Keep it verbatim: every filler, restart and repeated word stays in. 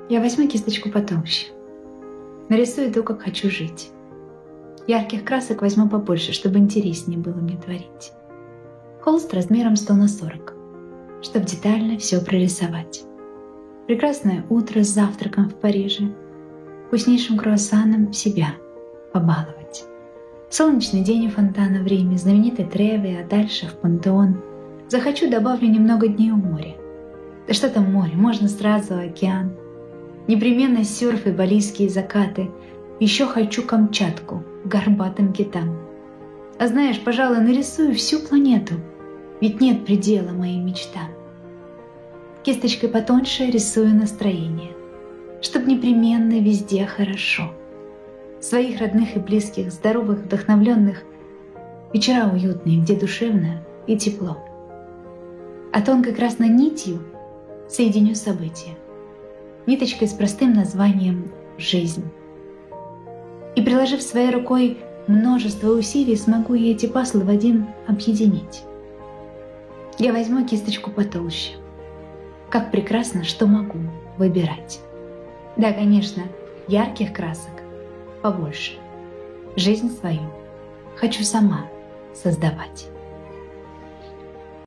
Я возьму кисточку потолще. Нарисую то, как хочу жить. Ярких красок возьму побольше, чтобы интереснее было мне творить. Холст размером сто на сорок, чтобы детально все прорисовать. Прекрасное утро с завтраком в Париже, вкуснейшим круассаном себя побаловать. Солнечный день у фонтана в Риме, знаменитый Треви, а дальше в Пантеон. Захочу, добавлю немного дней у моря. Да что там море, можно сразу океан. Непременно сёрф и балийские закаты. Еще хочу Камчатку к горбатым китам. А знаешь, пожалуй, нарисую всю планету, ведь нет предела моим мечтам. Кисточкой потоньше рисую настроение, чтоб непременно везде хорошо. Своих родных и близких, здоровых, вдохновленных, вечера уютные, где душевно и тепло. А тонкой красной нитью соединю события, ниточкой с простым названием «Жизнь». И, приложив своей рукой множество усилий, смогу я эти пазлы в один объединить. Я возьму кисточку потолще. Как прекрасно, что могу выбирать. Да, конечно, ярких красок побольше. Жизнь свою хочу сама создавать.